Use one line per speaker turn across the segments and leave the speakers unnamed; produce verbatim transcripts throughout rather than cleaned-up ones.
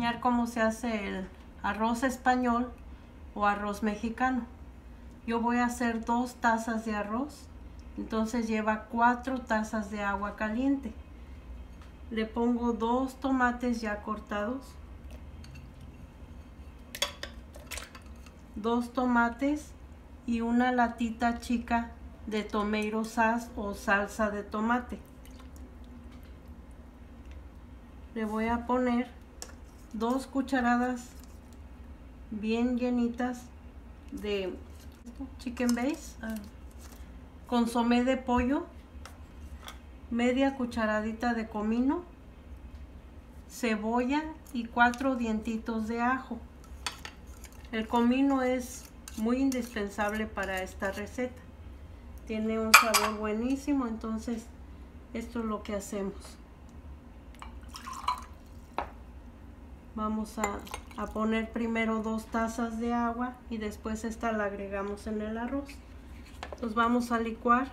enseñar cómo se hace el arroz español o arroz mexicano. Yo voy a hacer dos tazas de arroz, entonces lleva cuatro tazas de agua caliente. Le pongo dos tomates ya cortados, dos tomates y una latita chica de tomato sauce o salsa de tomate. Le voy a poner dos cucharadas bien llenitas de chicken base, uh, consomé de pollo, media cucharadita de comino, cebolla y cuatro dientitos de ajo. El comino es muy indispensable para esta receta, tiene un sabor buenísimo. Entonces esto es lo que hacemos. Vamos a, a poner primero dos tazas de agua y después esta la agregamos en el arroz. Entonces vamos a licuar.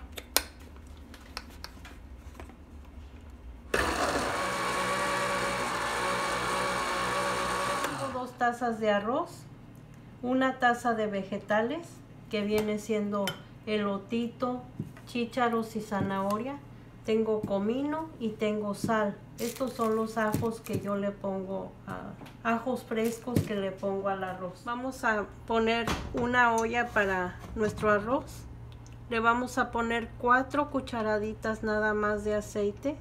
Tengo dos tazas de arroz, una taza de vegetales que viene siendo elotito, chícharos y zanahoria. Tengo comino y tengo sal. Estos son los ajos que yo le pongo, uh, ajos frescos que le pongo al arroz. Vamos a poner una olla para nuestro arroz. Le vamos a poner cuatro cucharaditas nada más de aceite,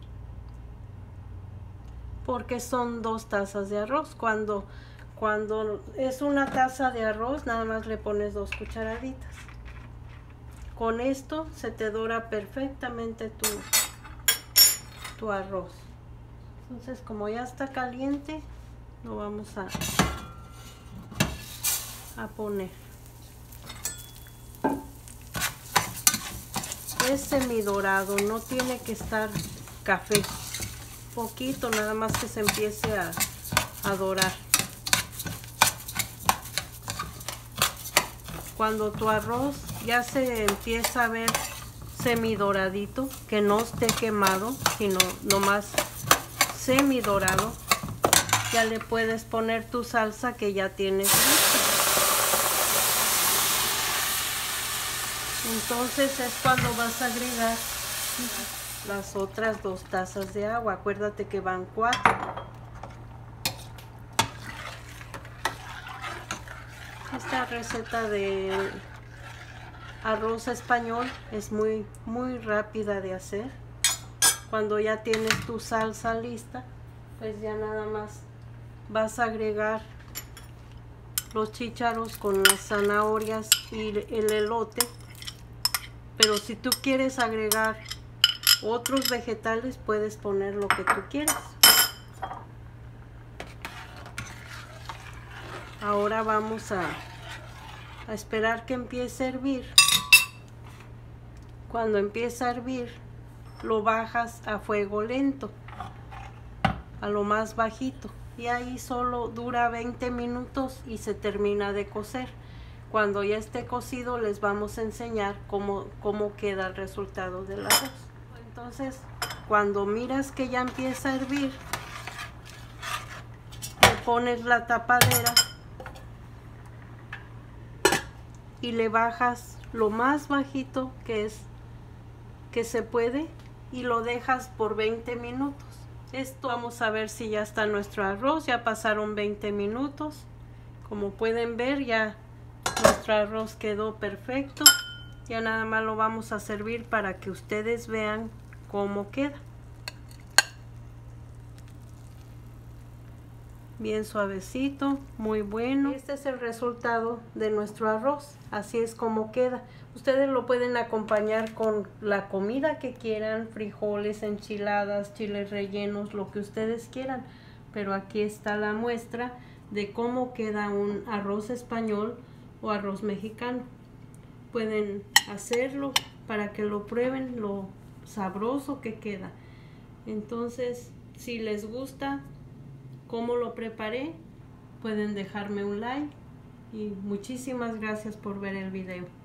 porque son dos tazas de arroz. Cuando, cuando es una taza de arroz, nada más le pones dos cucharaditas. Con esto se te dora perfectamente tu, tu arroz. Entonces, como ya está caliente, lo vamos a, a poner. Es semidorado, no tiene que estar café. Poquito, nada más que se empiece a, a dorar. Cuando tu arroz ya se empieza a ver semidoradito, que no esté quemado, sino nomás semidorado, ya le puedes poner tu salsa que ya tienes lista. Entonces es cuando vas a agregar las otras dos tazas de agua. Acuérdate que van cuatro. Esta receta de arroz español es muy muy rápida de hacer. Cuando ya tienes tu salsa lista, pues ya nada más vas a agregar los chícharos con las zanahorias y el elote. Pero si tú quieres agregar otros vegetales, puedes poner lo que tú quieras. Ahora vamos a, a esperar que empiece a hervir. Cuando empieza a hervir, lo bajas a fuego lento, a lo más bajito, y ahí solo dura veinte minutos y se termina de cocer. Cuando ya esté cocido, les vamos a enseñar cómo, cómo queda el resultado del arroz. Entonces, cuando miras que ya empieza a hervir, le pones la tapadera y le bajas lo más bajito que es que se puede y lo dejas por veinte minutos. Esto vamos a ver si ya está nuestro arroz. Ya pasaron veinte minutos. Como pueden ver, ya nuestro arroz quedó perfecto. Ya nada más lo vamos a servir para que ustedes vean cómo queda. Bien suavecito, muy bueno. Este es el resultado de nuestro arroz. Así es como queda. Ustedes lo pueden acompañar con la comida que quieran, frijoles, enchiladas, chiles rellenos, lo que ustedes quieran. Pero aquí está la muestra de cómo queda un arroz español o arroz mexicano. Pueden hacerlo para que lo prueben, lo sabroso que queda. Entonces, si les gusta cómo lo preparé, pueden dejarme un like y muchísimas gracias por ver el video.